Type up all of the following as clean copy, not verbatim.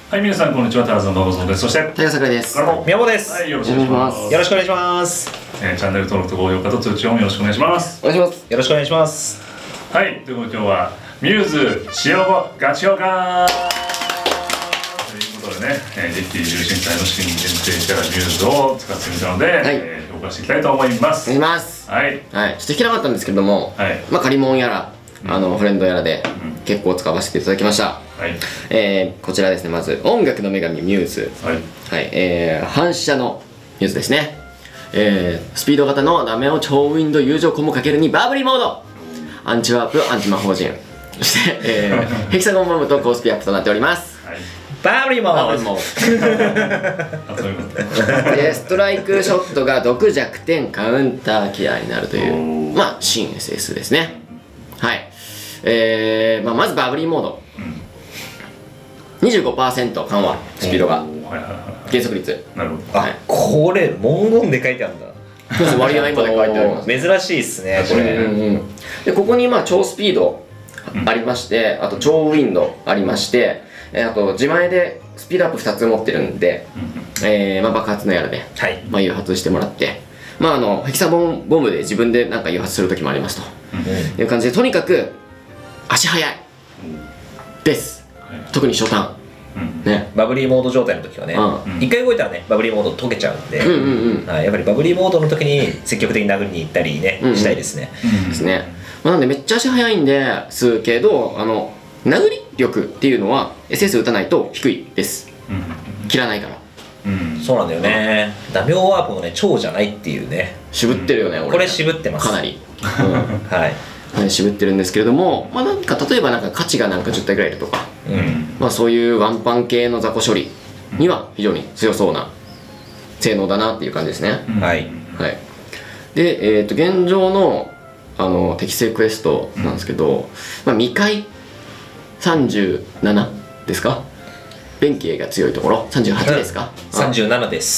はい、皆さんこんにちは。タラズの馬場です。そして大河桜です。 宮本です。 はい、よろしくお願いします。 よろしくお願いします。 チャンネル登録と高評価と通知音よろしくお願いします。 お願いします。 よろしくお願いします。 はい、ということで今日はミューズ塩ガチ評価ということでね、デッキ重心祭の新限定キャラミューズを使ってみたので、 はい評価していきたいと思います。 お願いします。 はい。 はい。ちょっと弾けなかったんですけれども、 はい。 まあ借り物やらフレンドやらで結構使わせていただきました。 はい。 こちらですね。まず音楽の女神ミューズ。 はい。 はい。反射のミューズですね。スピード型のダメを超ウィンド友情コンボかける2バブリーモード。アンチワープアンチ魔法陣。そして、ヘキサゴンボムとコースピアップとなっております。 はい。 バブリモード。 ストライクショットが毒弱点カウンターケアになるというまあ新 SS ですね。はい。まずバブリーモード、25% 緩和スピードが減速率。 なるほど。 あ、これ文言で書いてあるんだ。 割合まで書いてあります。 珍しいっすねこれ。 でここにまあ超スピードありまして、あと超ウィンドありまして、あと自前でスピードアップ2つ持ってるんで、まあ爆発のやらで、まあ誘発してもらって、まあヘキサゴンボムで自分でなんか誘発する時もありますという感じで、とにかく足速いです。特に初ターンね、 バブリーモード状態の時はね、一回動いたらねバブリーモード解けちゃうんで、やっぱりバブリーモードの時に積極的に殴りに行ったりねしたいですね。 ですね。なんでめっちゃ足速いんですけど、殴り力っていうのは SS 打たないと低いです。切らないから。 そうなんだよね。ダミョワープもね超じゃないっていうね。 渋ってるよね。 これ渋ってますかなり。 はい。 渋ってるんですけれども、まあなんか例えばなんか価値がなんか10体ぐらいいるとか、まあそういうワンパン系の雑魚処理には非常に強そうな性能だなっていう感じですね。 はい。 はい。で現状の適正クエストなんですけど、まあ未開37ですか？弁慶が強いところ38ですか ？37です。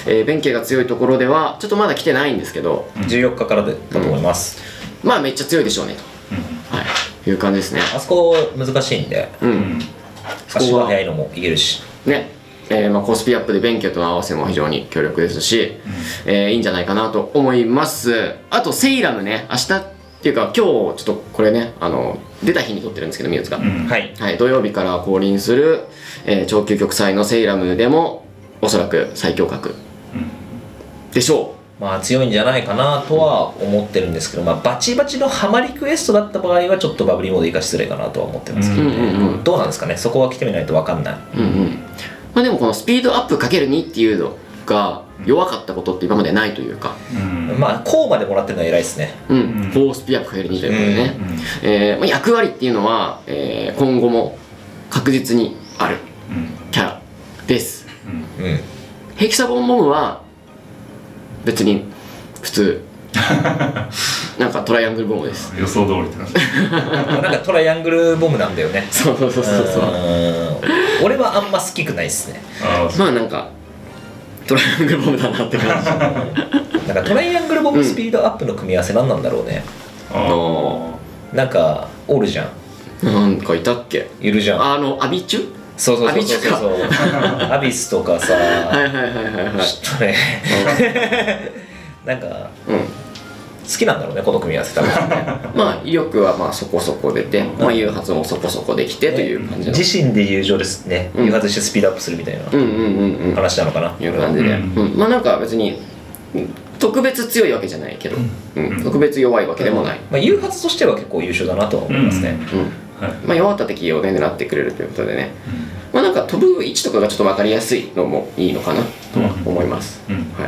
はい。弁慶が強いところではちょっとまだ来てないんですけど、 14日からだと思います。 まあめっちゃ強いでしょうねと、はい、いう感じですね。あそこ難しいんで、足が速いのもいけるしね。まあコスピアップで弁慶との合わせも非常に強力ですし、いいんじゃないかなと思います。あとセイラムね、明日っていうか今日ちょっとこれね出た日に撮ってるんですけどミューズが、はい、土曜日から降臨する、超究極祭のセイラムでもおそらく最強格でしょう。 まあ強いんじゃないかなとは思ってるんですけど、まあバチバチのハマりクエストだった場合はちょっとバブリーモード生かしづらいかなとは思ってますけどね。どうなんですかね、そこは来てみないと分かんない。 まあでもこのスピードアップかける2っていうのが弱かったことって今までないというか、 まあこうまでもらってるのは偉いですね。 高スピアップかける2ということでね、まあ役割っていうのは今後も確実にあるキャラです。ヘキサゴンボムは別に普通なんかトライアングルボムです。 予想通りってなんかトライアングルボムなんだよね。 そう俺はあんま好きくないっすね。 まあなんかトライアングルボムだなって感じ。 なんかトライアングルボムスピードアップの組み合わせ何なんだろうね。なんかおるじゃん。 なんかいたっけ？ いるじゃん。 アビチュ？ そうアビスとかさ、ちょっとねなんか好きなんだろうねこの組み合わせ多分ね。まあ威力はまあそこそこ出て、まあ誘発もそこそこできてという感じの、自身で友情ですね、誘発してスピードアップするみたいな話なのかないう感じで、まあなんか別に特別強いわけじゃないけど、特別弱いわけでもない。 まあ誘発としては結構優秀だなとは思いますね。 まあ弱った敵をね狙ってくれるということでね、まあなんか飛ぶ位置とかがちょっと分かりやすいのもいいのかなとは思います。はい。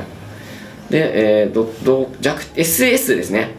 でSS ですね。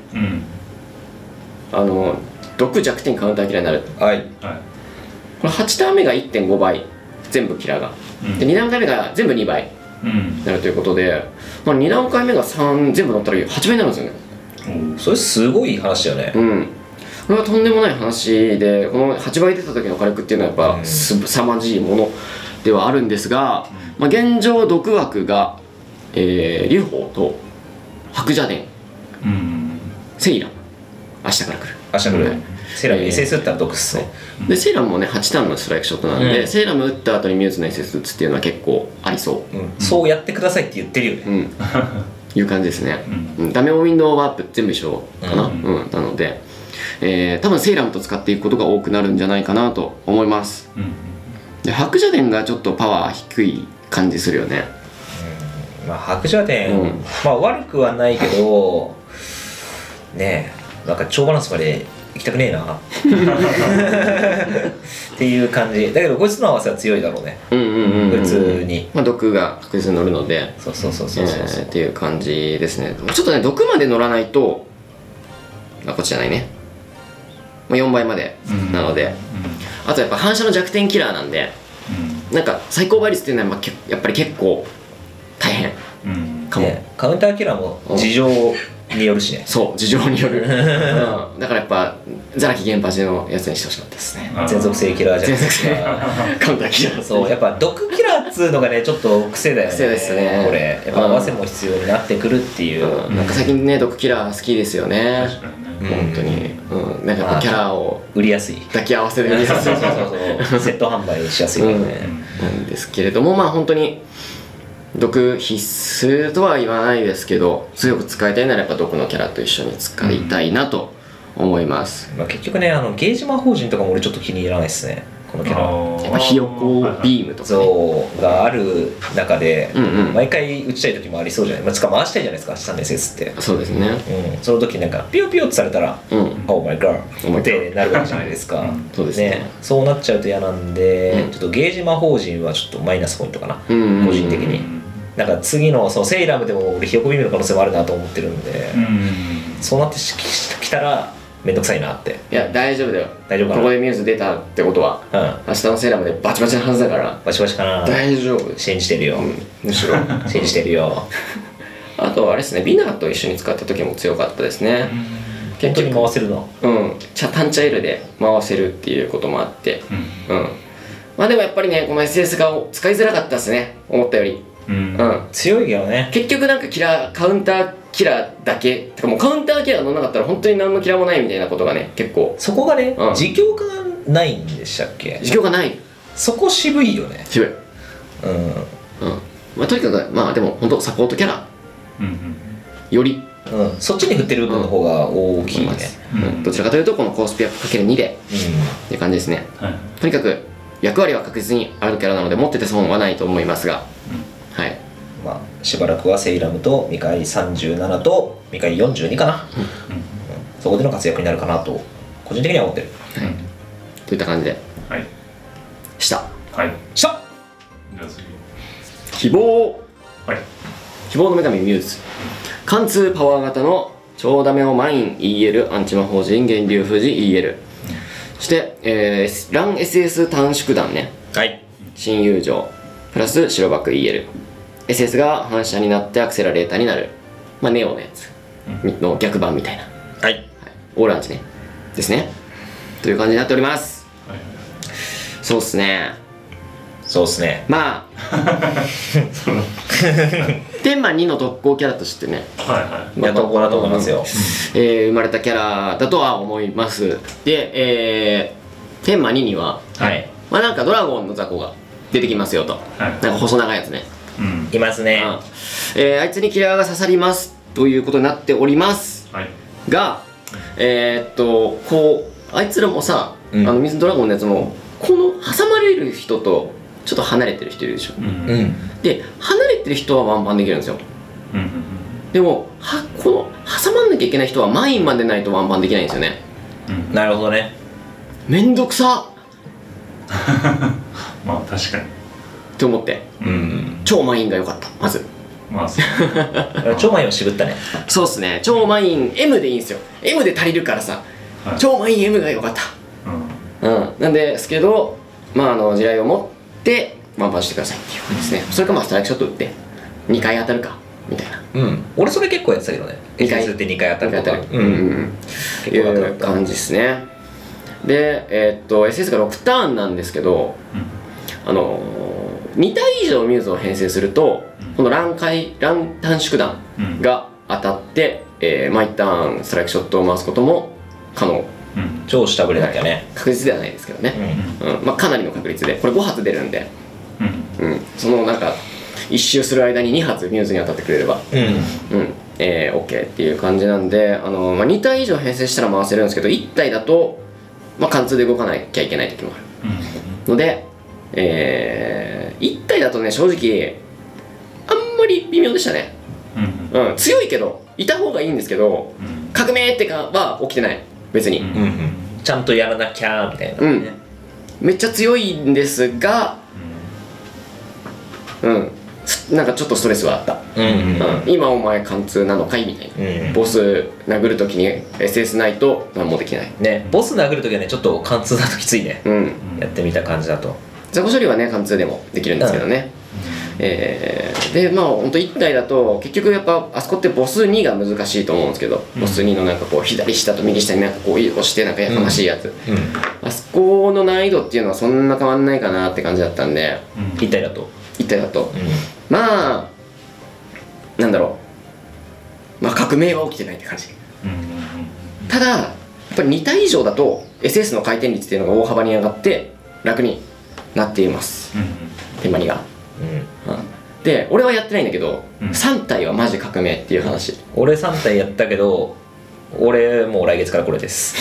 毒弱点カウンターキラーになる。はい。これ8ターン目が 1.5 倍全部キラーが、で2段階目が全部2倍なるということで、まあ2段階目が3全部乗ったら8倍になるんですよね。 それすごい話だよね。 これはとんでもない話で、この8倍出た時の火力っていうのはやっぱ凄まじいものではあるんですが、まあ現状毒枠が劉邦と白蛇伝、セイラ、明日から来る。 明日来る。 セイラム SS 打ったら毒っすね。 でセイラムもね8ターンのストライクショットなんで、セイラム打った後にミューズの SS 打つっていうのは結構ありそう、 そうやってくださいって言ってるよね、 いう感じですね。ダメオウィンドウワープ全部一緒かな、なので、多分セイラムと使っていくことが多くなるんじゃないかなと思います。で白蛇伝がちょっとパワー低い感じするよね。 まあ白蛇伝、まあ悪くはないけどねえ、なんか超バランスまで行きたくねえなっていう感じだけど、こいつの合わせは強いだろうね、普通に。 まあ毒が確実に乗るので、 そうっていう感じですね。ちょっとね毒まで乗らないと、こっちじゃないね、まあ、4倍までなので、あとやっぱ反射の弱点キラーなんで、なんか最高倍率っていうのはやっぱり結構大変かも、 カウンターキラーも事情によるしね。 そう事情による、だからやっぱザラキ原発のやつにしてほしかったですね。 全属性キラーじゃなくてカウンターキラー、 そうやっぱ毒キラーっつうのがねちょっと癖だよね。 癖ですねこれやっぱ合わせも必要になってくるっていう、 なんか最近ね毒キラー好きですよね、本当に。なんかやっぱキャラを売りやすい、 抱き合わせで売りやすいセット販売しやすいからね、 なんですけれども、まあ本当に毒必須とは言わないですけど、強く使いたいならやっぱ毒のキャラと一緒に使いたいなと思います。 まあ結局ね、ゲージ魔法陣とかも俺ちょっと気に入らないですね、このキャラ。 やっぱひよこビームとか、ね、 そうがある中で、毎回打ちたい時もありそうじゃない、まあ、つか回したいじゃないですか、下の SS って。 そうですね、 その時なんかピヨピヨってされたら「Oh my god」ってなるわけじゃないですか。 そうですね。 そうなっちゃうと嫌なんで、ちょっとゲージ魔法陣はちょっとマイナスポイントかな、個人的に。なんか次のそのセイラムでも俺ひよこビームの可能性もあるなと思ってるんで、そうなってきたらめんどくさいなって。 いや大丈夫だよ、 大丈夫かな。 ここでミューズ出たってことは、明日のセイラムでバチバチなはずだから。 バチバチかな。 大丈夫、 信じてるよ、 むしろ信じてるよ。 あとあれですね、ビナーと一緒に使った時も強かったですね。 結局回せるの、 パンチャ L で回せるっていうこともあって、まあでもやっぱりねこの SS が使いづらかったですね、思ったより。 強いけどね。 結局なんかカウンターキラーだけてか、もうカウンターキラー乗んなかったら本当に何のキラーもないみたいなことがね結構。 そこがね、自供がないんでしたっけ。 自供がない、 そこ渋いよね。 渋い。まあとにかくまあでも本当サポートキャラよりそっちに振ってる部分の方が大きいね。 どちらかというとこのコースピアップ ×2 でっていう感じですね。とにかく役割は確実にあるキャラなので持ってて損はないと思いますが、はい。 まあしばらくはセイラムとミカイ37とミカイ42かな、そこでの活躍になるかなと個人的には思ってる。 といった感じでしたした希望、希望の女神ミューズ、貫通パワー型の超ダメをマイン EL アンチ魔法陣源流富士 EL、そして、ラン SS 短縮弾ね、新友情プラス白バック EL、SS が反射になってアクセラレーターになる、まあネオのやつの逆版みたいな、オーランチねですね、という感じになっております。そうっすね。まあ天満2の特攻キャラとしてね、 特攻だと思いますよ。 生まれたキャラだとは思います。で、天満2にはまあなんかドラゴンの雑魚が出てきますよと、なんか細長いやつね、 いますね。 あいつにキラーが刺さりますということになっておりますが、こうあいつらもさ、水ドラゴンのやつもこの挟まれる人とちょっと離れてる人いるでしょ、で離れてる人はワンパンできるんですよ、でもこの挟まんなきゃいけない人はマインまでないとワンパンできないんですよね。 なるほどね。 めんどくさまあ確かにって思って、超マインが良かった。まず超マインを渋ったね。 そうっすね、超マイン M でいいんですよ。 M で足りるからさ、超マイン M が良かった。なんですけど、まあ地雷を持ってワンパンしてくださいっていう感じですね。それかまあストライクショット打って2回当たるかみたいな。 俺それ結構やってたけどね。2回って2回当たるとかいう感じですね。でSS が6ターンなんですけど、2体以上ミューズを編成するとこの乱短縮弾が当たって、毎ターンストライクショットを回すことも可能超下振れだったよね。 確率ではないですけどね、まあかなりの確率でこれ5発出るんで、そのなんか1周する間に2発ミューズに当たってくれればOK っていう感じなんで、まあ、2体以上編成したら回せるんですけど、1体だと、まあ、貫通で動かなきゃいけない時もあるので、1体だとね正直あんまり微妙でしたね。強いけどいた方がいいんですけど、革命ってかは起きてない別に、 ちゃんとやらなきゃみたいな、ね、 めっちゃ強いんですが、なんかちょっとストレスはあった。今お前貫通なのかいみたいな、ボス殴るときに SS ないと何もできないね。ボス殴るときはねちょっと貫通だときついね、やってみた感じだと。 雑魚処理はね貫通でもできるんですけどね、でまあほんと1体だと結局やっぱあそこってボス2が難しいと思うんですけど、ボス2のなんかこう左下と右下になんかこう押してなんかやかましいやつ、あそこの難易度っていうのはそんな変わんないかなって感じだったんで、 1体だとまあなんだろう、まあ革命は起きてないって感じ。ただやっぱり2体以上だと SS の回転率っていうのが大幅に上がって楽になっています、手間にが。で俺はやってないんだけど、3体はマジ革命っていう話。 俺3体やったけど俺もう来月からこれです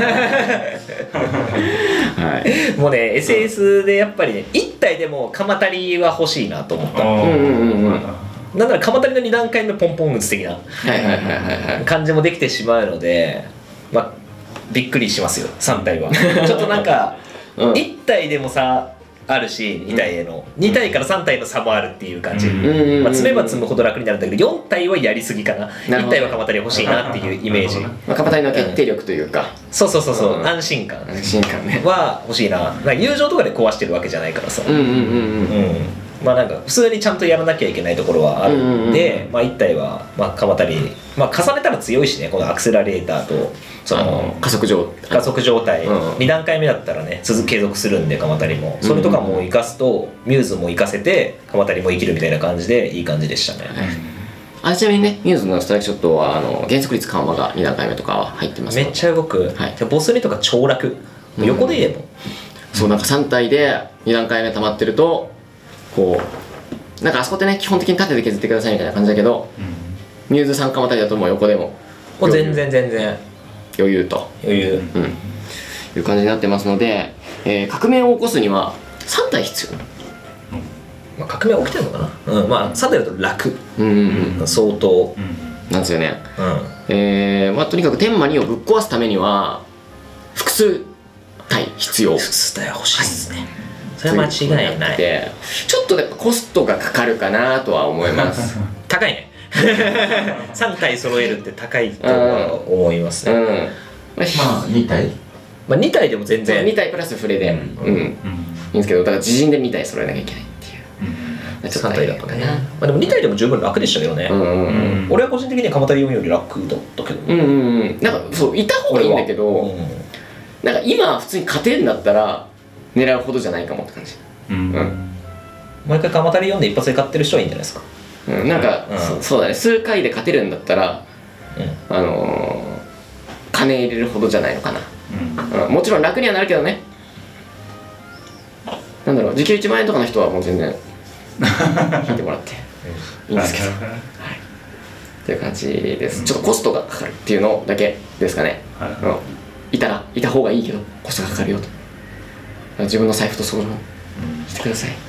もうね SS でやっぱりね1体でも鎌足りは欲しいなと思った。なんなら鎌足りの2段階目ポンポン打つ的な感じもできてしまうので、まあびっくりしますよ3体はちょっとなんか1体でもさあるし、2体への2体から3体の差もあるっていう感じ。まあ積めば積むほど楽になるんだけど4体はやりすぎかな。1体は鎌足り欲しいなっていうイメージ。 鎌足りの決定力というか、 そう安心感は欲しいな。友情とかで壊してるわけじゃないからさ、まあなんか普通にちゃんとやらなきゃいけないところはあるんで、まあ1体はまあ鎌足り、まあ重ねたら強いしね、このアクセラレーターとその加速状態、2段階目だったらね継続するんで鎌足りもそれとかも生かすとミューズも生かせて鎌足りも生きるみたいな感じでいい感じでしたね。 ちなみにねミューズのストライクショットは減速率緩和が2段階目とかは入ってますのでめっちゃ動く、ボス2とか超楽、横でいいもん。 そうなんか3体で2段階目溜まってるとこうなんかあそこってね基本的に縦で削ってくださいみたいな感じだけど、ミューズ3鎌足りだともう横でも全然余裕いう感じになってますので、革命を起こすには3体必要。 まあ革命起きてるのかな。まあ3体だと楽、相当なんですよね。まあとにかく天魔2をぶっ壊すためには複数体必要。 複数体欲しいですね。それは間違いない。 ちょっとやっぱコストがかかるかなとは思います。 高いね3体揃えるって高いとは思いますね。 まあ2体まあ2体でも全然 2体プラスフレでいいんですけど、だから自陣で2体揃えなきゃいけないっていう。 3体だとね。まあでも2体でも十分楽でしたけどね。俺は個人的には鎌足り読みより楽だったけど、 なんかそういた方がいいんだけど、なんか今普通に勝てるんだったら狙うほどじゃないかもって感じ。 もう一回鎌足り読んで一発で勝ってる人はいいんじゃないですか。 なんかそうだね、数回で勝てるんだったら金入れるほどじゃないのかな。もちろん楽にはなるけどね。なんだろう、時給1万円とかの人はもう全然引いてもらっていいんですけど、っていう感じです。ちょっとコストがかかるっていうのだけですかね。いた方がいいけどコストがかかるよと。自分の財布と相談してください。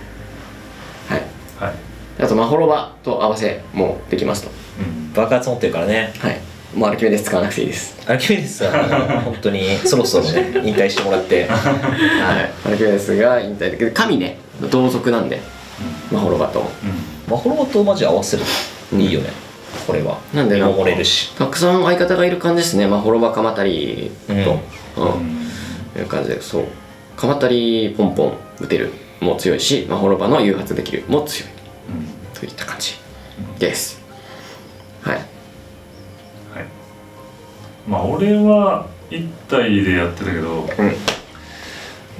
あとマホロバと合わせもできますと。 爆発持ってるからね。 もうアルキメデス使わなくていいです。 アルキメデスは本当にそろそろね引退してもらってアルキメデスが引退だけど神ね同族なんで、マホロバとマホロバとマジ合わせるいいよね。これはなんで守れるし、 たくさん相方がいる感じですね。マホロバ鎌足りという感じで、そう鎌足りポンポン打てるも強いし、マホロバの誘発できるも強いといった感じです。 まあ俺は1体でやってたけど、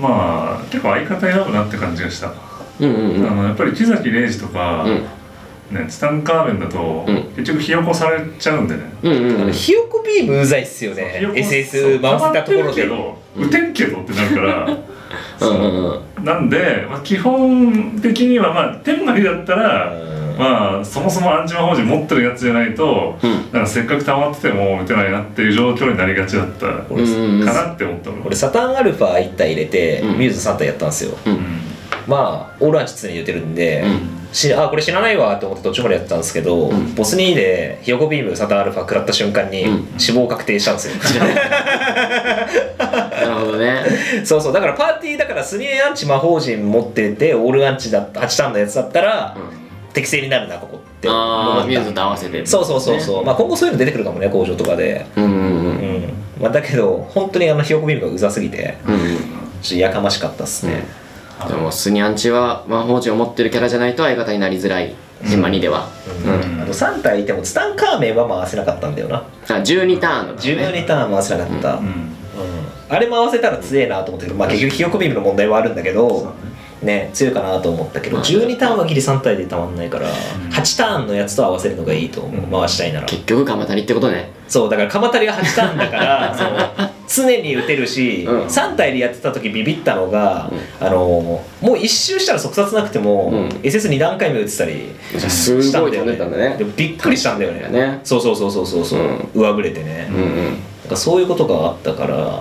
まあ結構相方選ぶなって感じがした。やっぱり木崎礼二とかね、ツタンカーメンだと、結局ひよこされちゃうんでね。ひよこビームうざいっすよね。SS 回せたところで打てんけどってなるからなんで、基本的には天まりだったらそもそもアンチ魔法陣持ってるやつじゃないと、なんかせっかく溜まってても打てないなっていう状況になりがちだったかなって思った俺サタンアルファ1体入れてミューズ3体やったんですよ。オールアンチ常に言ってるんで、これ知らないわって思って途中までやってたんですけど、ボス2でひよこビームサタンアルファ食らった瞬間に死亡確定したんですよ。 なるほどね。 そうだからパーティーだからスニエアンチ魔法陣持っててオールアンチだった8ターンのやつだったら適正になるなここってミューズと合わせて。 そう今後そういうの出てくるかもね、工場とかで。だけど本当にひよこビームがうざすぎてちょっとやかましかったっすね。 でもスニアンチは魔法陣を持ってるキャラじゃないと相方になりづらい、天魔2では。 あと3体いてもツタンカーメンは回せなかったんだよな。 12ターンだったね。 12ターン回せなかった。あれ回せたら強えなと思ったけど、結局ひよこビームの問題はあるんだけどね、強いかなと思ったけど、12ターンはギリ3体でたまんないから、8ターンのやつと合わせるのがいいと思う、回したいなら。 結局鎌足りってことね。 そうだから鎌足りが8ターンだから常に打てるし、3体でやってた時ビビったのが、もう1周したら即殺なくても SS2 段階目打ってたりしたんだよね。びっくりしたんだよね。そう上振れてね。そういうことがあったから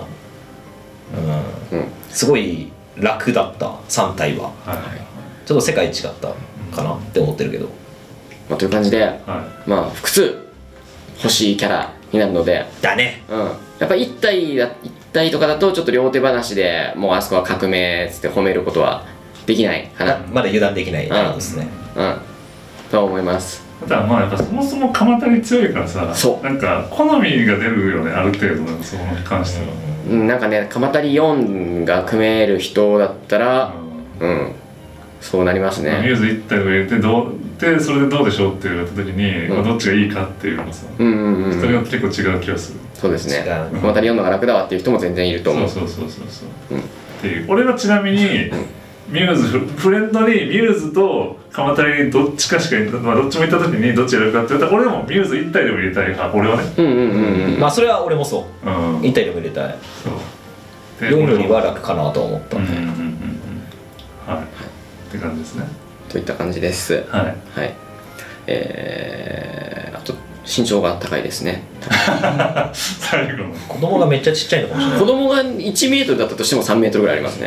すごい楽だった3体は。ちょっと世界違ったかなって思ってるけど、 という感じで複数欲しいキャラになるのでだね。 やっぱ1体とかだとちょっと両手話でもうあそこは革命っつって褒めることはできないかな。 まだ油断できないですね。 と思います。 ただやっぱそもそも鎌足り強いからさ、なんか好みが出るよね、ある程度のそこに関しては。 なんかね、鎌足り4が組める人だったらそうなりますね。 ミューズ1体を入れてそれでどうでしょうって言われた時にどっちがいいかっていうのさ、それが結構違う気がする。 そうですね。鎌足り4のが楽だわっていう人も全然いると思う。っていう。俺はちなみにミューズフレンドにミューズと鎌足りどっちかしかどっちもいった時にどっち選ぶかって言ったら俺でもミューズ1体でも入れたいから、俺はね。 それは俺もそう。1体でも入れたい。4よりは楽かなと思ったんで。 って感じですね。 といった感じです。あと身長が高いですね。 最後の子供がめっちゃちっちゃいのかもしれない。 子供が1メートルだったとしても3メートルぐらいありますね。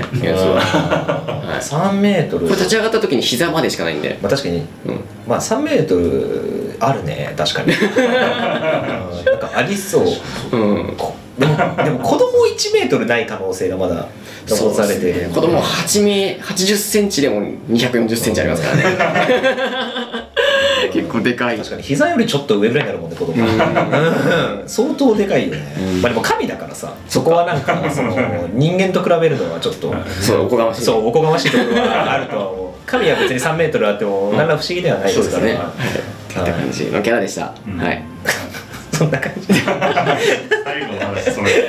3メートル。 これ立ち上がった時に膝までしかないんで。 確かに。3メートルあるね、確かに。なんかありそう。でも子供1メートルない可能性がまだ残されている。 子供80センチでも240センチありますからね。結構でかい。 確かに膝よりちょっと上ぐらいになるもんね、子供。相当でかいよね。でも神だからさ、そこはなんか人間と比べるのはちょっとおこがましい。 おこがましいところはあるとは思う。神は別に3メートルあっても何ら不思議ではないですからね。 って感じのキャラでした。 そんな感じ。 最後の話それ。と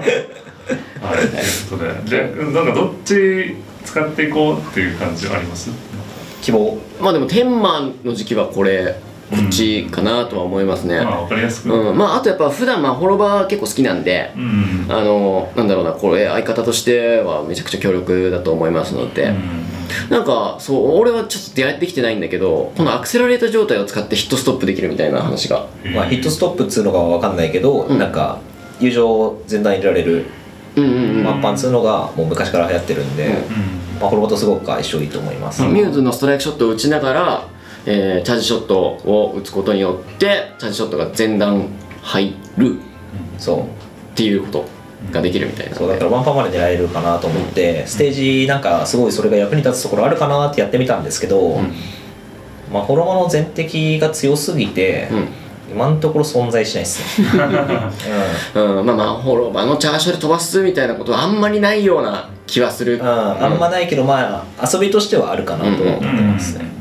いうことで、なんかどっち使っていこうっていう感じはあります？ 希望。 でも天満の時期はこっちかなとは思いますね。 わかりやすく。 あとやっぱ普段ホロバ結構好きなんで、なんだろうな、これ相方としてはめちゃくちゃ強力だと思いますので、なんか俺はちょっと出会ってきてないんだけど、このアクセラレータ状態を使ってヒットストップできるみたいな話が。 ヒットストップっつうのが分かんないけど、なんか友情全段入れられるマッパンっつうのがもう昔から流行ってるんで、ホロバとすごく相性いいと思います。 ミューズのストライクショットを打ちながらチャージショットを打つことによってチャージショットが前段入るっていうことができるみたいな。 そうだからワンパンまで狙えるかなと思って、ステージなんかすごいそれが役に立つところあるかなってやってみたんですけど、ホロマの全敵が強すぎて今のところ存在しないですね。 ホロバのチャージで飛ばすみたいなことはあんまりないような気はする。 あんまないけど遊びとしてはあるかなと思ってますね。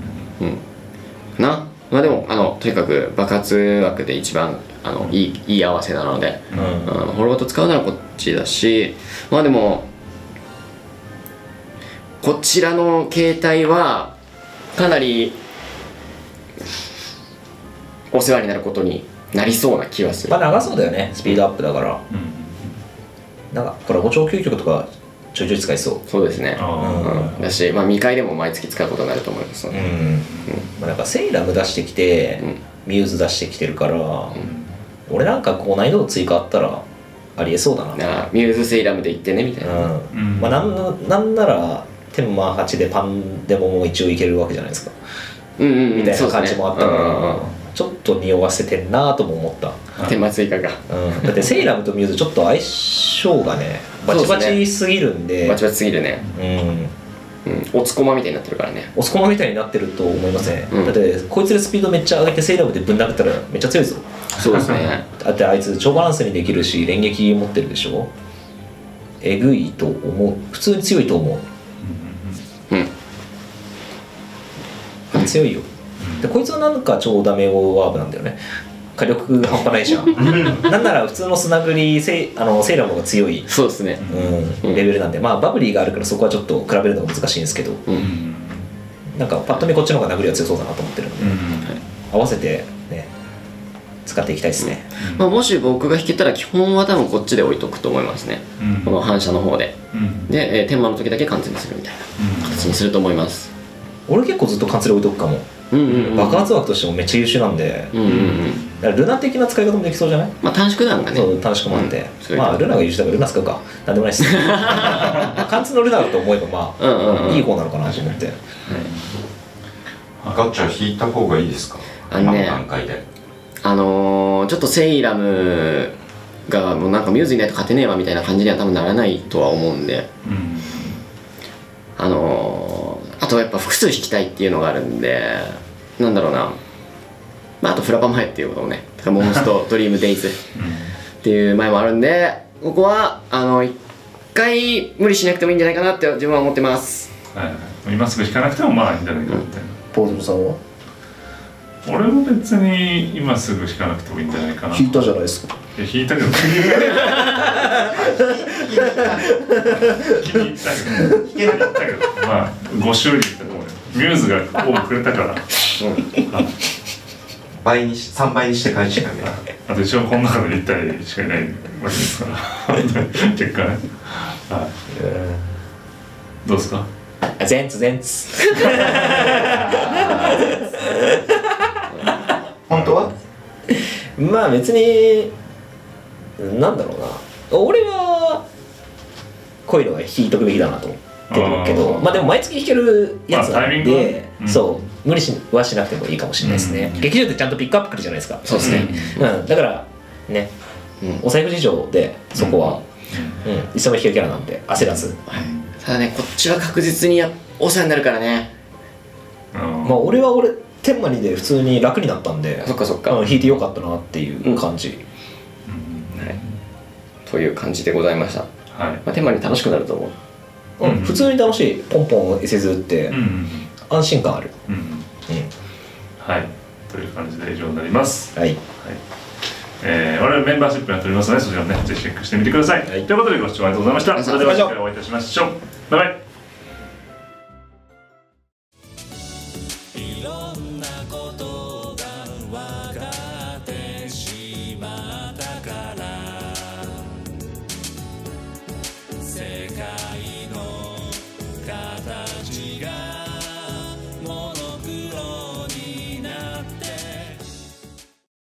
でもとにかく爆発枠で一番いい合わせなので、ホロバと使うならこっちだし、でもこちらの形態はかなりお世話になることになりそうな気はする。 まあ長そうだよね、スピードアップだから。なんかこれ補聴究極とかちょいちょい使いそう。 そうですね。だし、まあ未開でも毎月使うことになると思いますので。 まあなんかセイラム出してきて、ミューズ出してきてるから、俺なんかこう難易度追加あったらありえそうだな。 ミューズセイラムで言ってねみたいな。 まあなんならテンマ8でパンでももう一応いけるわけじゃないですか。みたいな感じもあったから、ちょっと匂わせてんなとも思った。 テンマ追加が。 だってセイラムとミューズちょっと相性がねバチバチすぎるんで。 バチバチすぎるね。おつこまみたいになってるからね。 おつこまみたいになってると思いますね。だってこいつでスピードめっちゃ上げてセイラムでぶん殴ったらめっちゃ強いぞ。 そうですね。 だってあいつ超バランスにできるし連撃持ってるでしょ。えぐいと思う。普通に強いと思う。強いよ。でこいつはなんか超ダメオワーブなんだよね。火力半端ないじゃん。なんなら普通の砂繰りセイラムの方が強い。 そうですね。 レベルなんで、まあバブリーがあるからそこはちょっと比べるのが難しいんですけど、なんかパッと見こっちの方が殴りは強そうだなと思ってるので、合わせてね使っていきたいですね。 まあもし僕が引けたら基本は多分こっちで置いとくと思いますね。この反射の方で。で天満の時だけ貫通にするみたいな形にすると思います。 俺結構ずっと貫通で置いとくかも。爆発枠としてもめっちゃ優秀なんで、だからルナ的な使い方もできそうじゃない？ まあ短縮弾がね。 そう短縮もあって、まあルナが優秀だからルナ使うか。なんでもないです。貫通のルナだと思えばまあいい方なのかなと思って。 ガッチャ引いた方がいいですか？今の段階で。 ちょっとセイラムがもうなんかミューズいないと勝てねえわみたいな感じには多分ならないとは思うんで、あとやっぱ複数引きたいっていうのがあるんで、なんだろうな、まあ、あとフラパ前っていうこともね、モンストドリームデイズっていう前もあるんで、ここは一回無理しなくてもいいんじゃないかなって自分は思ってます。 今すぐ引かなくてもまあいいんじゃないかみたいな。 ポーズルさんは？ 俺も別に今すぐ引かなくてもいいんじゃないかな。 引いたじゃないですか。 引いたけど気に入ったけどまあ5周にってもミューズが多くくれたから 3倍にして返してあげる。 あと一応この中で1体しかいないわけですから結果ね。どうですか？ ゼンツ本当は？ まあ別になんだろうな、俺はこういうのは引いとくべきだなと思ってるけど、まあでも毎月引けるやつなんで、そう無理はしなくてもいいかもしれないですね。劇場ってちゃんとピックアップくるじゃないですか。 そうですね。 だからね、お財布事情でそこはいつでも引けるキャラなんで焦らず。 ただね、こっちは確実にお世話になるからね。 まあ俺天満で普通に楽になったんで、 そっかそっか、 引いてよかったなっていう感じ。 という感じでございました。天満に楽しくなると思う。普通に楽しい。ポンポン SS 打って安心感ある。 はい、という感じで以上になります。 はい。 我々メンバーシップやっておりますので、そちらもねぜひチェックしてみてください。ということでご視聴ありがとうございました。それでは次回お会いいたしましょう。バイバイ。